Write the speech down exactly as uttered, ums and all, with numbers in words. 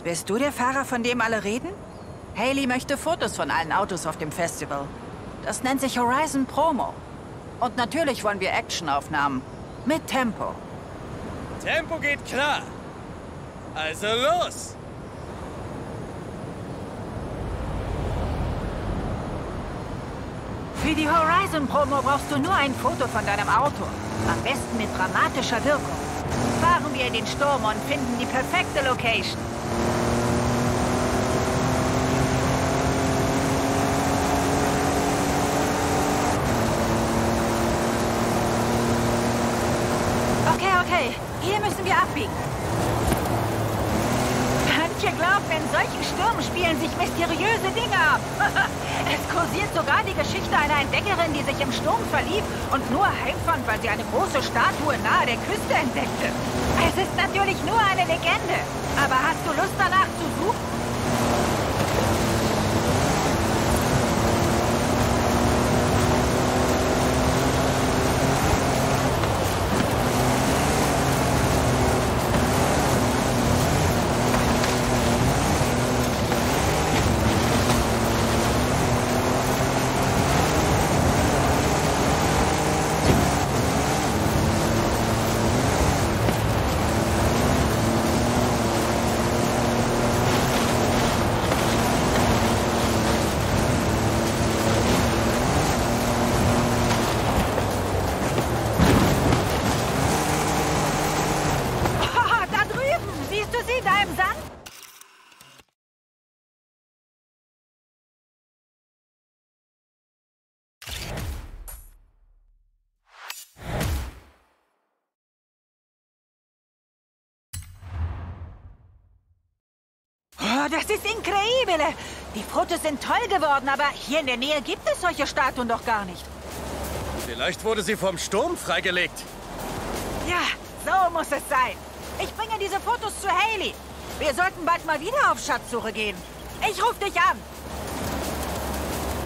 Bist du der Fahrer, von dem alle reden? Hailey möchte Fotos von allen Autos auf dem Festival. Das nennt sich Horizon Promo. Und natürlich wollen wir Actionaufnahmen. Mit Tempo. Tempo geht klar. Also los! Für die Horizon-Promo brauchst du nur ein Foto von deinem Auto. Am besten mit dramatischer Wirkung. Fahren wir in den Sturm und finden die perfekte Location. Okay, okay. Hier müssen wir abbiegen. Manche glauben, in solchen Stürmen spielen sich mysteriöse Dinge ab. Es kursiert sogar die Geschichte einer Entdeckerin, die sich im Sturm verlief und nur heimfand, weil sie eine große Statue nahe der Küste entdeckte. Es ist natürlich nur eine Legende. Aber hast du Lust danach zu suchen? Oh, das ist increíble! Die Fotos sind toll geworden, aber hier in der Nähe gibt es solche Statuen doch gar nicht. Vielleicht wurde sie vom Sturm freigelegt. Ja, so muss es sein. Ich bringe diese Fotos zu Hailey. Wir sollten bald mal wieder auf Schatzsuche gehen. Ich rufe dich an.